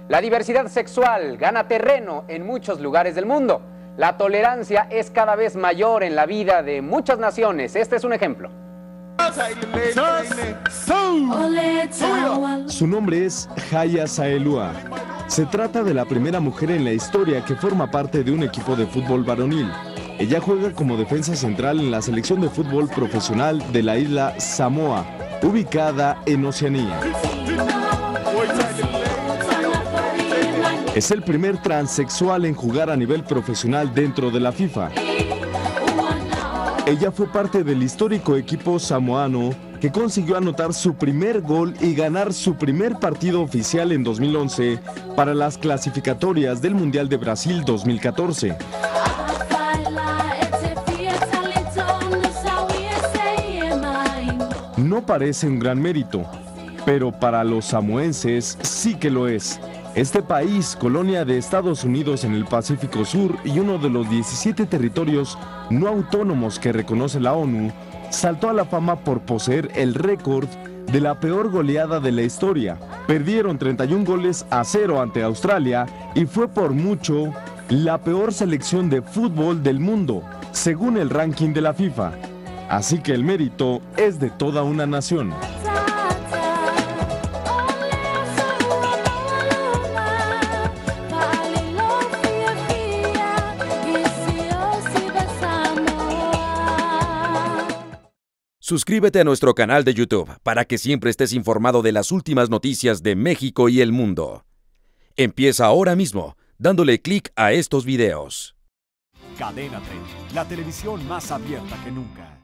La diversidad sexual gana terreno en muchos lugares del mundo. La tolerancia es cada vez mayor en la vida de muchas naciones. Este es un ejemplo. Su nombre es Haya Saelua. Se trata de la primera mujer en la historia que forma parte de un equipo de fútbol varonil. Ella juega como defensa central en la selección de fútbol profesional de la isla Samoa, ubicada en Oceanía. Es el primer transexual en jugar a nivel profesional dentro de la FIFA. Ella fue parte del histórico equipo samoano que consiguió anotar su primer gol y ganar su primer partido oficial en 2011 para las clasificatorias del Mundial de Brasil 2014. No parece un gran mérito, pero para los samoenses sí que lo es. Este país, colonia de Estados Unidos en el Pacífico Sur y uno de los 17 territorios no autónomos que reconoce la ONU, saltó a la fama por poseer el récord de la peor goleada de la historia. Perdieron 31-0 ante Australia y fue por mucho la peor selección de fútbol del mundo, según el ranking de la FIFA. Así que el mérito es de toda una nación. Suscríbete a nuestro canal de YouTube para que siempre estés informado de las últimas noticias de México y el mundo. Empieza ahora mismo, dándole clic a estos videos. Cadena 30, la televisión más abierta que nunca.